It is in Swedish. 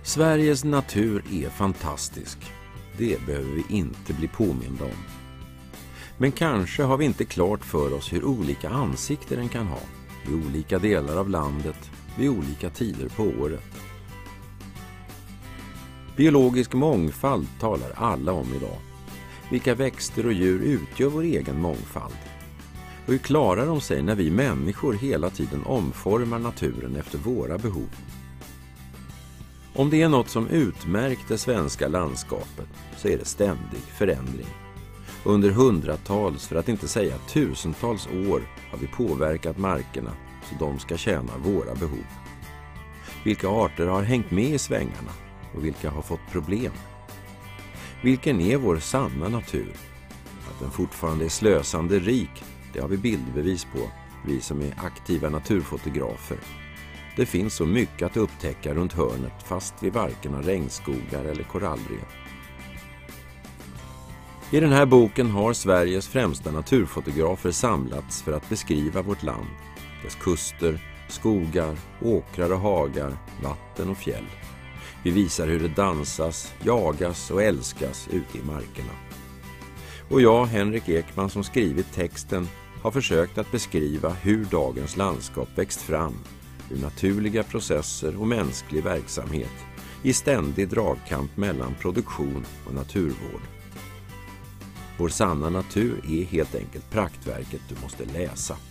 Sveriges natur är fantastisk. Det behöver vi inte bli påminda om. Men kanske har vi inte klart för oss hur olika ansikten den kan ha i olika delar av landet vid olika tider på året. Biologisk mångfald talar alla om idag. Vilka växter och djur utgör vår egen mångfald? Och hur klarar de sig när vi människor hela tiden omformar naturen efter våra behov? Om det är något som utmärkt det svenska landskapet så är det ständig förändring. Under hundratals, för att inte säga tusentals år har vi påverkat markerna så de ska tjäna våra behov. Vilka arter har hängt med i svängarna och vilka har fått problem? Vilken är vår sanna natur? Att den fortfarande är slösande rik, det har vi bildbevis på, vi som är aktiva naturfotografer. Det finns så mycket att upptäcka runt hörnet fast vi varken har regnskogar eller korallrev. I den här boken har Sveriges främsta naturfotografer samlats för att beskriva vårt land, dess kuster, skogar, åkrar och hagar, vatten och fjäll. Vi visar hur det dansas, jagas och älskas ute i markerna. Och jag, Henrik Ekman, som skrivit texten, har försökt att beskriva hur dagens landskap växt fram ur naturliga processer och mänsklig verksamhet i ständig dragkamp mellan produktion och naturvård. Vår sanna natur är helt enkelt praktverket du måste läsa.